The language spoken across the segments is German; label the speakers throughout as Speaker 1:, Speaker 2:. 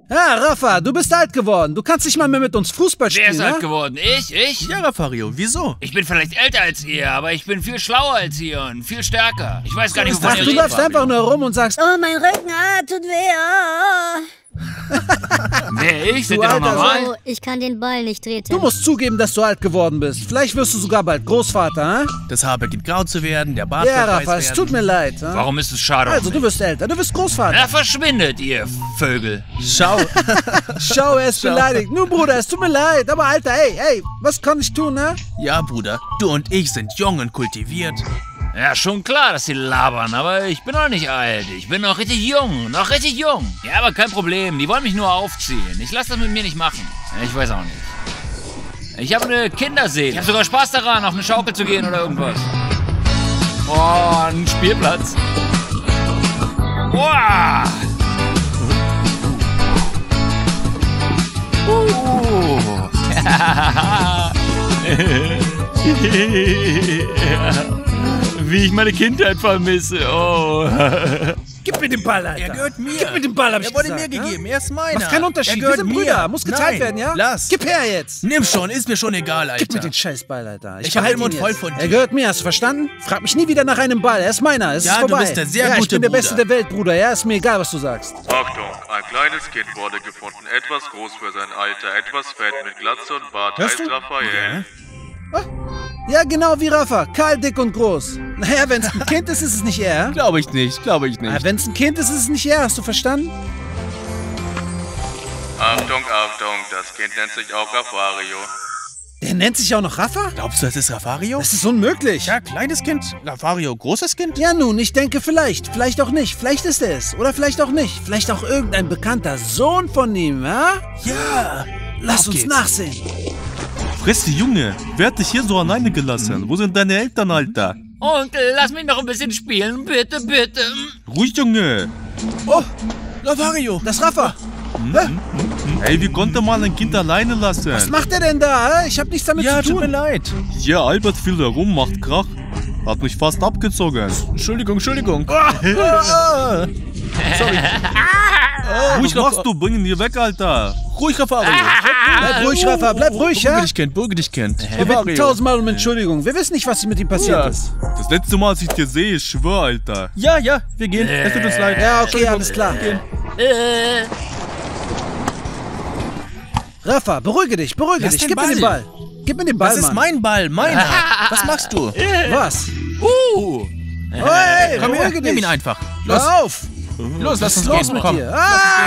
Speaker 1: Ja, Rafa, du bist alt geworden. Du kannst nicht mal mehr mit uns Fußball spielen,
Speaker 2: Wer ist alt geworden? Ich?
Speaker 3: Ja, Raffario, wieso?
Speaker 2: Ich bin vielleicht älter als ihr, aber ich bin viel schlauer als ihr und viel stärker. Ich weiß gar nicht, wovon
Speaker 1: Ach,
Speaker 2: ihr
Speaker 1: du
Speaker 2: redet,
Speaker 1: läufst einfach nur rum und sagst,
Speaker 4: Oh, mein Rücken, tut weh.
Speaker 2: Wer, ich? Sind
Speaker 1: Du
Speaker 2: ihr noch
Speaker 1: alter
Speaker 2: normal?
Speaker 4: Oh, ich kann den Ball nicht treten.
Speaker 1: du musst zugeben, dass du alt geworden bist. Vielleicht wirst du sogar bald Großvater, hä?
Speaker 3: Das Haar beginnt grau zu werden, der Bart
Speaker 1: Ja,
Speaker 3: wird weiß
Speaker 1: Rafa, es
Speaker 3: werden.
Speaker 1: tut mir leid. Hä?
Speaker 2: Warum ist es schade?
Speaker 1: Also, du wirst älter, du wirst Großvater.
Speaker 2: Na, verschwindet, ihr Vögel.
Speaker 3: Schau,
Speaker 1: Schau, er ist beleidigt. Nun, Bruder, es tut mir leid. Aber Alter, ey, was kann ich tun, ne?
Speaker 3: ja, Bruder, du und ich sind jung und kultiviert.
Speaker 2: Ja, schon klar, dass sie labern, aber ich bin noch nicht alt. Ich bin noch richtig jung, Ja, aber kein Problem, die wollen mich nur aufziehen. Ich lasse das mit mir nicht machen. Ich weiß auch nicht. Ich habe eine Kinderseele. Ich habe sogar Spaß daran, auf eine Schaukel zu gehen oder irgendwas. Oh, ein Spielplatz. Wow. Wie ich meine Kindheit vermisse. Oh.
Speaker 1: Gib mir den Ball, Alter.
Speaker 3: Er gehört mir.
Speaker 1: Gib mir den Ball, hab ich
Speaker 3: Er wurde
Speaker 1: gesagt,
Speaker 3: mir
Speaker 1: ne?
Speaker 3: gegeben, er ist meiner.
Speaker 1: Macht keinen Unterschied,
Speaker 3: Er
Speaker 1: wir
Speaker 3: gehört
Speaker 1: sind
Speaker 3: mir.
Speaker 1: Brüder. Muss geteilt
Speaker 3: Nein,
Speaker 1: werden, ja?
Speaker 3: lass.
Speaker 1: Gib her jetzt.
Speaker 3: Nimm schon, ist mir schon egal, Alter.
Speaker 1: Gib mir den Scheißball, Alter.
Speaker 3: Ich hab
Speaker 1: behalte
Speaker 3: den Mund
Speaker 1: ihn
Speaker 3: voll
Speaker 1: jetzt.
Speaker 3: von dir.
Speaker 1: Er gehört mir, hast du verstanden? Frag mich nie wieder nach einem Ball. Er ist meiner. Es
Speaker 3: Ja,
Speaker 1: ist
Speaker 3: du
Speaker 1: vorbei.
Speaker 3: bist der sehr
Speaker 1: ja, ich
Speaker 3: gute
Speaker 1: bin der
Speaker 3: Bruder.
Speaker 1: Beste der Welt, Bruder. Ja, ist mir egal, was du sagst.
Speaker 5: Achtung, ein kleines Kind wurde gefunden, etwas groß für sein Alter, etwas fett, mit Glatze und Bart,
Speaker 1: Hörst
Speaker 5: heißt
Speaker 1: du?
Speaker 5: Raphael.
Speaker 1: Ja, genau wie Rafa. Kahl, dick und groß. Naja, wenn es ein Kind ist, ist es nicht er.
Speaker 3: Glaube ich nicht.
Speaker 1: Wenn es ein Kind ist, ist es nicht er. Hast du verstanden?
Speaker 5: Achtung, Achtung, das Kind nennt sich auch Raffario.
Speaker 1: Der nennt sich auch noch Rafa?
Speaker 3: Glaubst du, das ist Raffario?
Speaker 1: Das ist unmöglich.
Speaker 3: Ja, kleines Kind. Raffario, großes Kind?
Speaker 1: Ja nun, ich denke vielleicht. Vielleicht auch nicht. Vielleicht ist er es. Oder vielleicht auch nicht. Vielleicht auch irgendein bekannter Sohn von ihm, ja?
Speaker 3: Ja.
Speaker 1: Lass
Speaker 3: Auf
Speaker 1: uns
Speaker 3: geht's.
Speaker 1: nachsehen.
Speaker 6: Fresse, Junge, wer hat dich hier so alleine gelassen? Wo sind deine Eltern, Alter?
Speaker 2: Onkel, lass mich noch ein bisschen spielen, bitte, bitte.
Speaker 6: Ruhig, Junge.
Speaker 1: Oh,
Speaker 3: Raffario.
Speaker 1: das ist Rafa. Hä?
Speaker 6: Ey, wie konnte man ein Kind alleine lassen?
Speaker 1: Was macht er denn da? Hä? Ich hab nichts damit
Speaker 3: Ja,
Speaker 1: zu
Speaker 3: tut mir
Speaker 1: tun.
Speaker 3: leid.
Speaker 6: Hier, Albert fiel herum, macht Krach. Hat mich fast abgezogen.
Speaker 3: Entschuldigung.
Speaker 6: Was machst du? Bring ihn hier weg, Alter.
Speaker 3: Ruhig, Raffario.
Speaker 1: Bleib ruhig, Rafa. Bleib ruhig, ja?
Speaker 3: Beruhige dich, Kind.
Speaker 1: Wir bitten tausendmal um Entschuldigung. Wir wissen nicht, was mit ihm passiert
Speaker 3: Ja.
Speaker 1: ist.
Speaker 6: Das letzte Mal, als ich dir sehe, ich schwör, Alter.
Speaker 3: Ja, wir gehen. Es tut uns leid.
Speaker 1: Ja, okay, alles klar. Rafa, beruhige dich.
Speaker 3: Lass den
Speaker 1: Gib mir den
Speaker 3: Ball.
Speaker 1: Ball. Gib mir den Ball,
Speaker 3: Das ist
Speaker 1: Mann.
Speaker 3: mein Ball, meiner. Was machst du?
Speaker 1: Was? Hey,
Speaker 3: Komm her,
Speaker 1: beruhige dich.
Speaker 3: nimm ihn einfach. Los,
Speaker 1: Hör auf.
Speaker 3: los, lass uns
Speaker 1: Was ist los
Speaker 3: gehen.
Speaker 1: mit
Speaker 3: Komm.
Speaker 1: dir?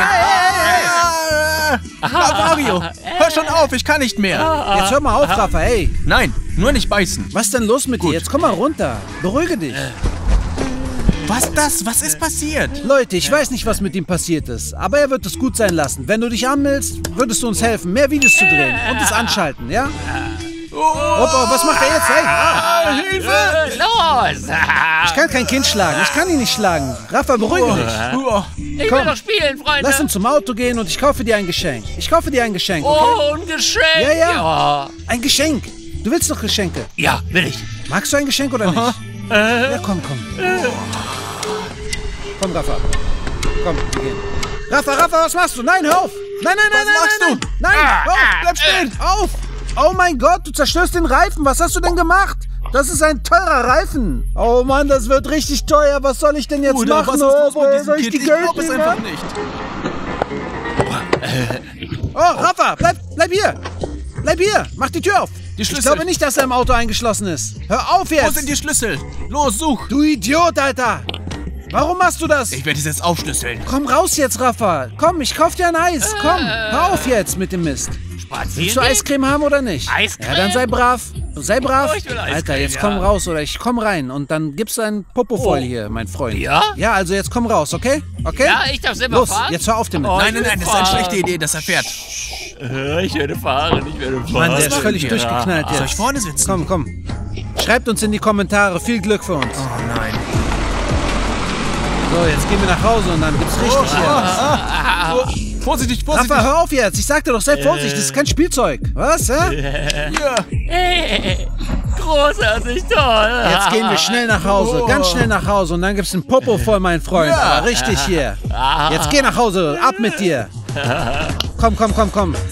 Speaker 3: Raffario, hör schon auf, ich kann nicht mehr.
Speaker 1: Jetzt hör mal auf, Rafa, ey.
Speaker 3: Nein, nur nicht beißen.
Speaker 1: Was ist denn los mit dir? Jetzt komm mal runter. Beruhige dich.
Speaker 3: Was das? Was ist passiert?
Speaker 1: Leute, ich weiß nicht, was mit ihm passiert ist, aber er wird es gut sein lassen. Wenn du dich anmeldest, würdest du uns helfen, mehr Videos zu drehen und es anschalten, ja? Opa, was macht er jetzt? Hey,
Speaker 3: Hilfe!
Speaker 2: Los!
Speaker 1: ich kann kein Kind schlagen. Ich kann ihn nicht schlagen. Rafa, beruhige dich.
Speaker 2: Ich
Speaker 1: Komm.
Speaker 2: will doch spielen, Freunde.
Speaker 1: Lass uns zum Auto gehen und ich kaufe dir ein Geschenk. Okay?
Speaker 2: Oh, ein Geschenk.
Speaker 1: Ja, ja.
Speaker 2: Ja,
Speaker 1: Ein Geschenk. Du willst doch Geschenke.
Speaker 2: ja, will ich.
Speaker 1: Magst du ein Geschenk oder nicht? Ja, komm. Komm, Rafa. Komm, wir gehen. Rafa, was machst du? Nein, hör auf! Nein!
Speaker 3: Was machst du?
Speaker 1: Nein, hör auf!
Speaker 3: Bleib stehen!
Speaker 1: Auf! Oh mein Gott, du zerstörst den Reifen. Was hast du denn gemacht? Das ist ein teurer Reifen. Oh Mann, das wird richtig teuer. Was soll ich denn jetzt
Speaker 3: Bruder,
Speaker 1: machen?
Speaker 3: was ist los mit
Speaker 1: Woher
Speaker 3: diesem
Speaker 1: soll ich
Speaker 3: Kind?
Speaker 1: die
Speaker 3: Ich
Speaker 1: Geld
Speaker 3: glaub es
Speaker 1: nehmen?
Speaker 3: einfach nicht.
Speaker 1: Oh, Rafa, bleib hier. Bleib hier. Mach die Tür auf.
Speaker 3: Die Schlüssel.
Speaker 1: Ich glaube nicht, dass er im Auto eingeschlossen ist. Hör auf
Speaker 3: Wo
Speaker 1: jetzt.
Speaker 3: sind die Schlüssel? Los, such!
Speaker 1: Du Idiot, Alter. Warum machst du das?
Speaker 3: Ich werde es jetzt aufschlüsseln.
Speaker 1: Komm raus jetzt, Rafa. Komm, ich kauf dir ein Eis. Komm, hör auf jetzt mit dem Mist. Willst du
Speaker 2: Spazieren?
Speaker 1: Eiscreme haben oder nicht?
Speaker 2: Eiscreme?
Speaker 1: Ja, dann sei brav. Sei brav.
Speaker 2: Oh, ich will Eiscreme,
Speaker 1: Alter, jetzt
Speaker 2: ja.
Speaker 1: komm raus oder ich komm rein und dann gibst du ein Popo voll hier, mein Freund.
Speaker 2: Ja?
Speaker 1: Ja, also jetzt komm raus, okay? Okay?
Speaker 2: Ja, ich darf selber
Speaker 1: Los,
Speaker 2: fahren.
Speaker 1: jetzt hör auf damit.
Speaker 2: Oh,
Speaker 3: Nein, das ist eine schlechte Idee, dass er fährt.
Speaker 2: Ich werde fahren.
Speaker 1: Mann, der ist völlig durchgeknallt
Speaker 3: Soll ich
Speaker 1: jetzt.
Speaker 3: vorne sitzen?
Speaker 1: Komm. Schreibt uns in die Kommentare. Viel Glück für uns.
Speaker 3: Oh nein.
Speaker 1: So, jetzt gehen wir nach Hause und dann gibt's richtig hier.
Speaker 3: Vorsichtig,
Speaker 1: Rafa, hör auf jetzt. Ich sagte doch, sei vorsichtig. Das ist kein Spielzeug. Was, hä?
Speaker 2: Großartig, toll.
Speaker 1: Jetzt gehen wir schnell nach Hause. Ganz schnell nach Hause. Und dann gibt's ein Popo voll, mein Freund. Aber richtig hier. Jetzt geh nach Hause. Ab mit dir. Komm, komm, komm, komm.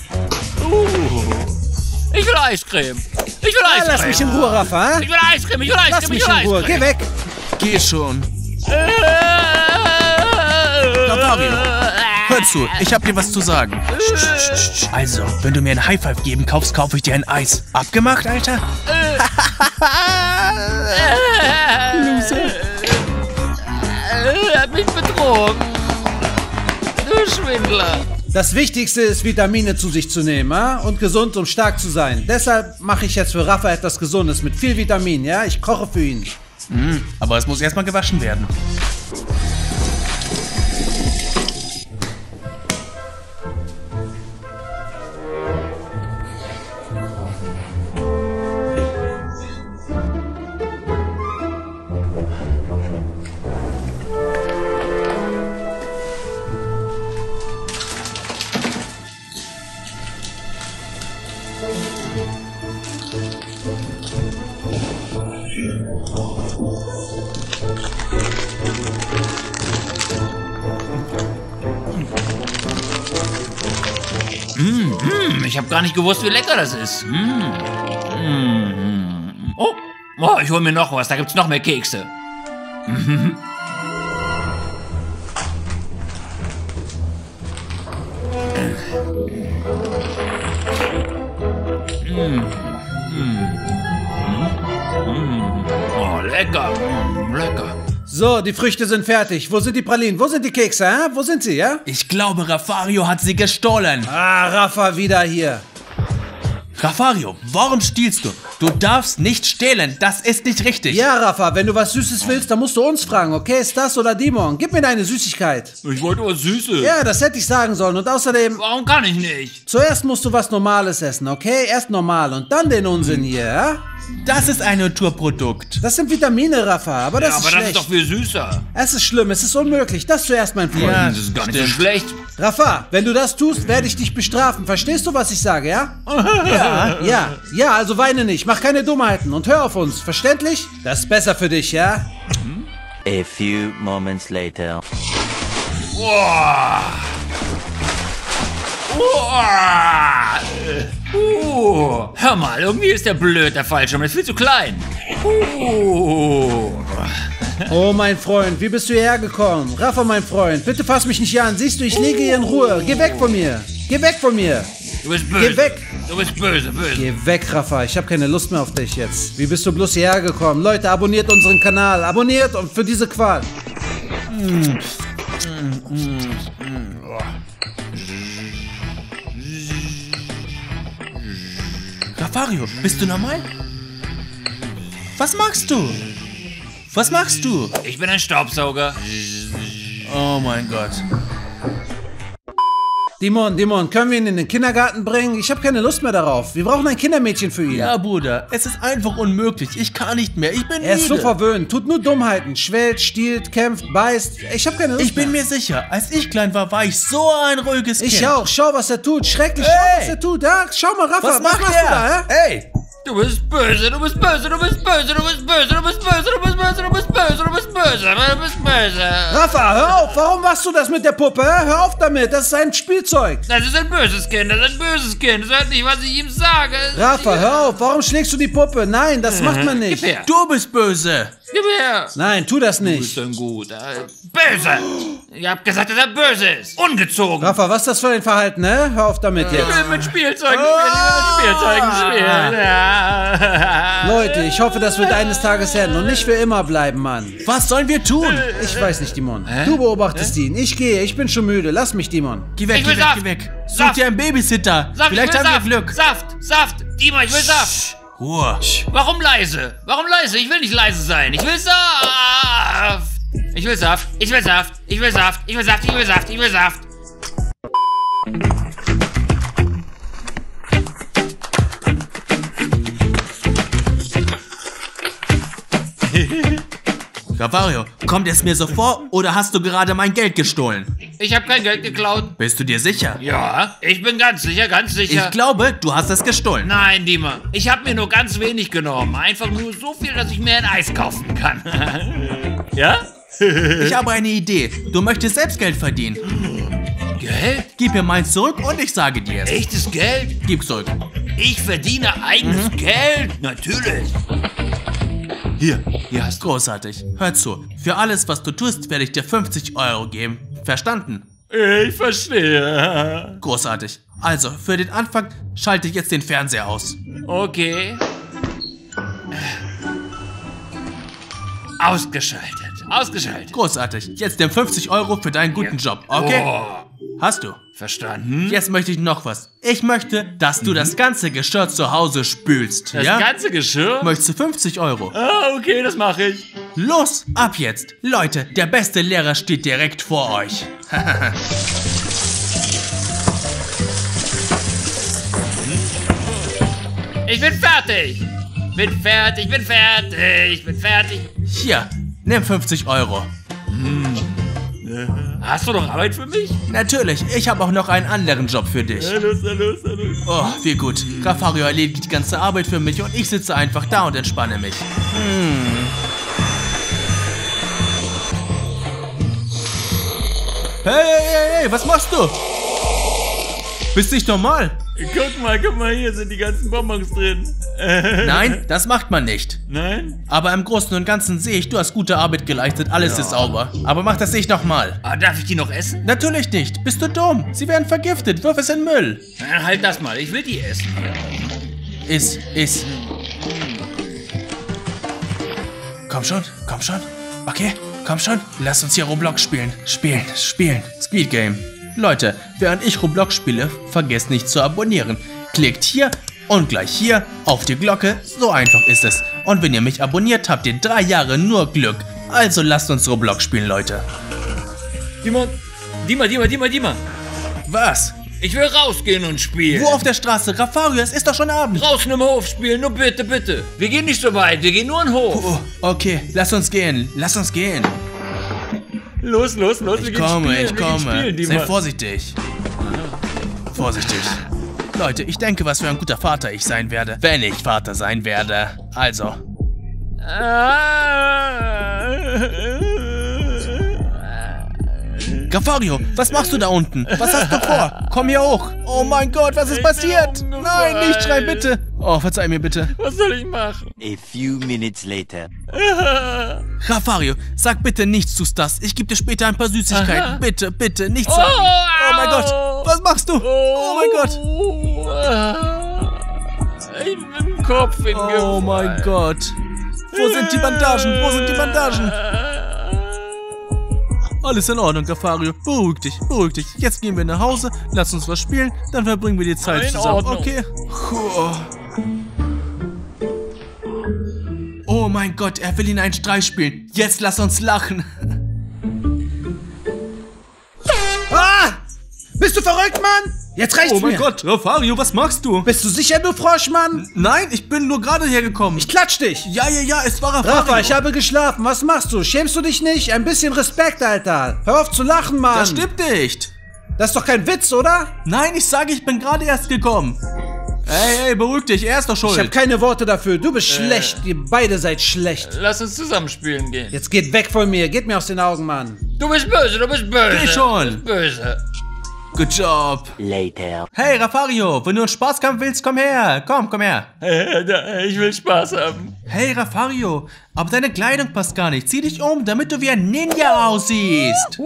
Speaker 2: Ich will Eiscreme. Ich will Eiscreme.
Speaker 1: Lass mich in Ruhe, Rafa. Hä?
Speaker 2: Ich will Eiscreme, ich will Eiscreme,
Speaker 1: Lass mich in Ruhe. Geh weg.
Speaker 3: Geh schon. Ravario, hör zu, ich hab dir was zu sagen. Also, wenn du mir ein High Five geben kaufst, kaufe ich dir ein Eis. Abgemacht, Alter?
Speaker 2: Loser. Er hat mich betrogen. Du Schwindler.
Speaker 1: Das Wichtigste ist, Vitamine zu sich zu nehmen, ja? Und gesund, um stark zu sein. Deshalb mache ich jetzt für Rafa etwas Gesundes mit viel Vitamin, ja? Ich koche für ihn.
Speaker 3: Aber es muss erstmal gewaschen werden.
Speaker 2: Ich habe gar nicht gewusst, wie lecker das ist. Oh, ich hol mir noch was. Da gibt's noch mehr Kekse. Oh, lecker. Lecker.
Speaker 1: So, die Früchte sind fertig. Wo sind die Pralinen? Wo sind die Kekse, hä? Wo sind sie, ja?
Speaker 3: Ich glaube, Ravario hat sie gestohlen.
Speaker 1: Ah, Rafa wieder hier.
Speaker 3: Ravario, warum stiehlst du? Du darfst nicht stehlen, das ist nicht richtig.
Speaker 1: Ja, Rafa, wenn du was Süßes willst, dann musst du uns fragen, okay? Ist das oder Dimon? Gib mir deine Süßigkeit.
Speaker 2: Ich wollte was Süßes.
Speaker 1: Ja, das hätte ich sagen sollen. Und außerdem,
Speaker 2: Warum kann ich nicht?
Speaker 1: zuerst musst du was Normales essen, okay? Erst normal und dann den Unsinn hier, ja?
Speaker 3: Das ist ein Naturprodukt.
Speaker 1: Das sind Vitamine, Rafa, aber das
Speaker 2: Ja,
Speaker 1: ist
Speaker 2: aber das
Speaker 1: schlecht.
Speaker 2: ist doch viel süßer.
Speaker 1: Es ist schlimm, es ist unmöglich. Das zuerst, mein Freund.
Speaker 3: Ja.
Speaker 2: Das ist gar nicht so schlecht.
Speaker 1: Rafa, wenn du das tust, werde ich dich bestrafen. Verstehst du, was ich sage, ja? Ja, also weine nicht. Mach keine Dummheiten und hör auf uns. Verständlich? Das ist besser für dich, ja?
Speaker 7: A few moments later.
Speaker 2: Boah. Hör mal, irgendwie ist der blöd, der Fallschirm. Der ist viel zu klein.
Speaker 1: Oh, mein Freund, wie bist du hierher gekommen? Rafa, mein Freund, bitte fass mich nicht an. Siehst du, ich liege hier in Ruhe. Geh weg von mir. Geh weg von mir.
Speaker 2: Du bist böse.
Speaker 1: Geh weg.
Speaker 2: Du bist böse, böse.
Speaker 1: Geh weg, Rafa. Ich habe keine Lust mehr auf dich jetzt. Wie bist du bloß hierher gekommen? Leute, abonniert unseren Kanal. Abonniert und für diese Qual.
Speaker 3: Ravario, bist du normal? Was machst du? Was machst du?
Speaker 2: Ich bin ein Staubsauger.
Speaker 3: Oh mein Gott.
Speaker 1: Dimon, können wir ihn in den Kindergarten bringen? Ich habe keine Lust mehr darauf. Wir brauchen ein Kindermädchen für ihn.
Speaker 3: Ja, Bruder, es ist einfach unmöglich. Ich kann nicht mehr. Ich bin
Speaker 1: Er ist so
Speaker 3: müde.
Speaker 1: verwöhnt, tut nur Dummheiten, schwellt, stiehlt, kämpft, beißt. Ich habe keine Lust
Speaker 3: Ich bin
Speaker 1: mehr.
Speaker 3: mir sicher, als ich klein war ich so ein ruhiges Kind.
Speaker 1: Ich auch. Schau, was er tut. Schrecklich.
Speaker 3: Ey!
Speaker 1: Schau, was er tut. Ja? Schau mal, Rafa.
Speaker 3: Was macht
Speaker 1: machst
Speaker 3: er?
Speaker 1: du da, hä?
Speaker 3: Ey!
Speaker 2: Du bist böse, du bist böse, du bist böse, du bist böse, du bist böse, du bist böse, du bist böse, du bist böse, du bist böse.
Speaker 1: Rafa, hör auf. Warum machst du das mit der Puppe? Hä? Hör auf damit. Das ist ein Spielzeug.
Speaker 2: Das ist ein böses Kind, das ist ein böses Kind. Das hört nicht, was ich ihm sage.
Speaker 1: Rafa, hör auf. Warum schlägst du die Puppe? Nein, das macht man
Speaker 2: Gib
Speaker 1: nicht.
Speaker 2: her,
Speaker 3: Du bist böse!
Speaker 2: gib her.
Speaker 1: Nein, tu das
Speaker 2: Du bist
Speaker 1: nicht.
Speaker 2: ein guter. Böse. Ihr habt gesagt, dass er böse ist. Ungezogen.
Speaker 1: Rafa, was ist das für ein Verhalten, ne? Hör auf damit
Speaker 2: Ich
Speaker 1: jetzt.
Speaker 2: will mit Spielzeugen spielen. Ja.
Speaker 1: Leute, ich hoffe, das wird eines Tages enden und nicht für immer bleiben, Mann.
Speaker 3: Was sollen wir tun?
Speaker 1: Ich weiß nicht, Dimon. Du beobachtest ihn. Ich gehe. Ich bin schon müde. Lass mich, Dimon.
Speaker 3: Geh weg,
Speaker 2: Ich will
Speaker 3: geh weg,
Speaker 2: Saft.
Speaker 3: geh weg. Such
Speaker 2: Saft.
Speaker 3: dir einen Babysitter.
Speaker 2: Saft,
Speaker 3: Vielleicht
Speaker 2: ich will
Speaker 3: haben wir
Speaker 2: Saft.
Speaker 3: Glück.
Speaker 2: Saft. Dima, ich will Saft.
Speaker 3: Ruhe.
Speaker 2: Warum leise? Warum leise? Ich will nicht leise sein. Ich will Saft. Ich will Saft. Ich will Saft. Ich will Saft. Ich will Saft. Ich will Saft. Ich will Saft.
Speaker 3: Ravario, kommt es mir so vor oder hast du gerade mein Geld gestohlen?
Speaker 2: Ich habe kein Geld geklaut.
Speaker 3: Bist du dir sicher?
Speaker 2: Ja, ich bin ganz sicher, ganz sicher.
Speaker 3: Ich glaube, du hast es gestohlen.
Speaker 2: Nein, Dima. Ich habe mir nur ganz wenig genommen. Einfach nur so viel, dass ich mir ein Eis kaufen kann. Ja?
Speaker 3: Ich habe eine Idee. Du möchtest selbst Geld verdienen.
Speaker 2: Geld?
Speaker 3: Gib mir meins zurück und ich sage dir es.
Speaker 2: Echtes Geld?
Speaker 3: Gib zurück.
Speaker 2: Ich verdiene eigenes Geld. Natürlich. Hier hast du.
Speaker 3: Großartig. Hör zu. Für alles, was du tust, werde ich dir 50 € geben. Verstanden?
Speaker 2: Ich verstehe.
Speaker 3: Großartig. Also, für den Anfang schalte ich jetzt den Fernseher aus.
Speaker 2: Okay. Ausgeschaltet.
Speaker 3: Großartig. Jetzt nimm 50 € für deinen guten Job, okay?
Speaker 2: Oh.
Speaker 3: Hast du?
Speaker 2: Verstanden?
Speaker 3: Jetzt möchte ich noch was. Ich möchte, dass du das ganze Geschirr zu Hause spülst,
Speaker 2: Das
Speaker 3: ja?
Speaker 2: ganze Geschirr?
Speaker 3: Möchtest du 50 €?
Speaker 2: Ah, okay, das mache ich.
Speaker 3: Los, ab jetzt. Leute, der beste Lehrer steht direkt vor euch.
Speaker 2: Ich bin fertig. Bin fertig.
Speaker 3: Hier, nimm 50 €.
Speaker 2: Hast du noch Arbeit für mich?
Speaker 3: Natürlich, ich habe auch noch einen anderen Job für dich.
Speaker 2: Los.
Speaker 3: Oh, wie gut. Rafario erledigt die ganze Arbeit für mich und ich sitze einfach da und entspanne mich. Hey, was machst du? Bist nicht normal?
Speaker 2: Guck mal, hier sind die ganzen Bonbons drin.
Speaker 3: Nein, das macht man nicht.
Speaker 2: Nein?
Speaker 3: Aber im Großen und Ganzen sehe ich, du hast gute Arbeit geleistet, alles ist sauber. Aber mach das nicht nochmal.
Speaker 2: Ah, darf ich die noch essen?
Speaker 3: Natürlich nicht. Bist du dumm? Sie werden vergiftet. Wirf es in Müll.
Speaker 2: Na, halt das mal, ich will die essen.
Speaker 3: Iss. Komm schon. Okay, komm schon. Lass uns hier Roblox spielen. Spielen. Speed Game. Leute, während ich Roblox spiele, vergesst nicht zu abonnieren. Klickt hier und gleich hier auf die Glocke. So einfach ist es. Und wenn ihr mich abonniert, habt ihr 3 Jahre nur Glück. Also lasst uns Roblox spielen, Leute.
Speaker 2: Dima.
Speaker 3: Was?
Speaker 2: Ich will rausgehen und spielen.
Speaker 3: Wo auf der Straße? Rafario, es ist doch schon Abend.
Speaker 2: Draußen im Hof spielen, nur bitte. Wir gehen nicht so weit, wir gehen nur in den Hof.
Speaker 3: Oh, okay, lass uns gehen.
Speaker 2: Los,
Speaker 3: Ich komme. Sei vorsichtig. Leute, ich denke, was für ein guter Vater ich sein werde, wenn ich Vater sein werde. Also. Rafario, was machst du da unten? Was hast du vor? Komm hier hoch. Oh mein Gott, was ist passiert? Nein, nicht schreien, bitte. Oh, verzeih mir bitte.
Speaker 2: Was soll ich machen?
Speaker 7: A few minutes later.
Speaker 3: Rafario, sag bitte nichts zu Stas. Ich gebe dir später ein paar Süßigkeiten. Bitte, nichts sagen. Oh mein Gott, was machst du? Oh mein Gott.
Speaker 2: Ich bin mit dem Kopf hingefallen.
Speaker 3: Oh mein Gott. Wo sind die Bandagen? Alles in Ordnung, Rafario. Beruhig dich. Jetzt gehen wir nach Hause, lass uns was spielen, dann verbringen wir die Zeit
Speaker 2: In
Speaker 3: zusammen,
Speaker 2: Ordnung.
Speaker 3: okay? Oh mein Gott, er will ihn einen Streich spielen. Jetzt lass uns lachen.
Speaker 1: Ah! Bist du verrückt, Mann? Jetzt reicht's
Speaker 6: Oh mein
Speaker 1: mir.
Speaker 6: Gott, Rafario, was machst du?
Speaker 1: Bist du sicher, du Frosch, Mann?
Speaker 3: Nein, ich bin nur gerade hergekommen.
Speaker 1: Ich klatsch dich.
Speaker 3: Ja, es war Rafario.
Speaker 1: Rafa, ich habe geschlafen. Was machst du? Schämst du dich nicht? Ein bisschen Respekt, Alter. Hör auf zu lachen, Mann.
Speaker 3: Das stimmt nicht.
Speaker 1: Das ist doch kein Witz, oder?
Speaker 3: Nein, ich sage, ich bin gerade erst gekommen. Hey, beruhig dich, er ist doch schuld.
Speaker 1: Ich habe keine Worte dafür. Du bist schlecht. Ihr beide seid schlecht.
Speaker 2: Lass uns zusammen spielen gehen.
Speaker 1: Jetzt geht weg von mir. Geht mir aus den Augen, Mann.
Speaker 2: Du bist böse.
Speaker 3: Geh schon.
Speaker 2: Du bist böse.
Speaker 3: Good job.
Speaker 7: Later.
Speaker 3: Hey, Rafario, wenn du einen Spaßkampf willst, komm her. Komm her.
Speaker 2: Ich will Spaß haben.
Speaker 3: Hey, Rafario, aber deine Kleidung passt gar nicht. Zieh dich um, damit du wie ein Ninja aussiehst.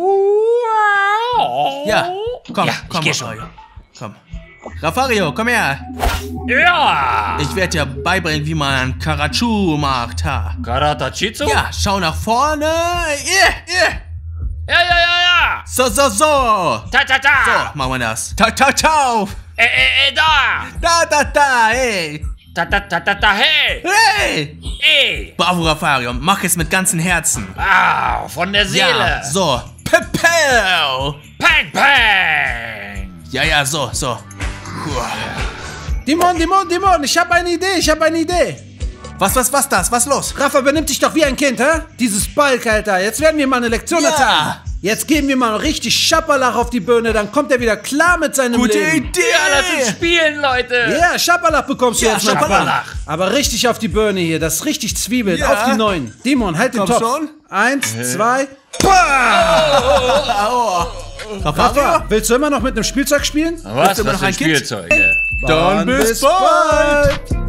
Speaker 3: Ja, komm, Rafario. Komm. Rafario, komm her.
Speaker 2: Ja.
Speaker 3: Ich werde dir beibringen, wie man Karachu macht. Ha.
Speaker 2: Karatachitsu?
Speaker 3: Ja, schau nach vorne.
Speaker 2: Ja.
Speaker 3: So.
Speaker 2: Ta.
Speaker 3: So, machen wir das. Ciao. Da, hey.
Speaker 2: Ta, hey.
Speaker 3: Hey.
Speaker 2: Ey.
Speaker 3: Bravo, Rafario, mach es mit ganzem Herzen.
Speaker 2: Ah, von der Seele.
Speaker 3: Ja, so. Pepel.
Speaker 2: Pang.
Speaker 3: Ja, so.
Speaker 1: Dimon, ich habe eine Idee.
Speaker 3: Was das? Was los?
Speaker 1: Rafa benimmt dich doch wie ein Kind, hä? Dieses Balk, Alter. Jetzt werden wir mal eine Lektion erteilen. Jetzt geben wir mal richtig Schaberlach auf die Birne, dann kommt er wieder klar mit seinem
Speaker 3: Gute
Speaker 1: Leben.
Speaker 3: Idee.
Speaker 2: Ja, lass uns spielen, Leute.
Speaker 1: Ja, Schaberlach bekommst du
Speaker 3: Ja,
Speaker 1: jetzt mal.
Speaker 2: Schaberlach.
Speaker 1: Aber richtig auf die Birne hier, das ist richtig zwiebelt.
Speaker 3: Ja.
Speaker 1: Auf die 9. Dimon, halt den
Speaker 3: Komm
Speaker 1: Topf.
Speaker 3: schon.
Speaker 1: 1, 2, BAM! Rafa, willst du immer noch mit einem Spielzeug spielen?
Speaker 2: Was?
Speaker 3: immer
Speaker 2: Was
Speaker 3: noch
Speaker 2: für
Speaker 3: ein Kind?
Speaker 2: Spielzeug?
Speaker 3: Dann bis bald.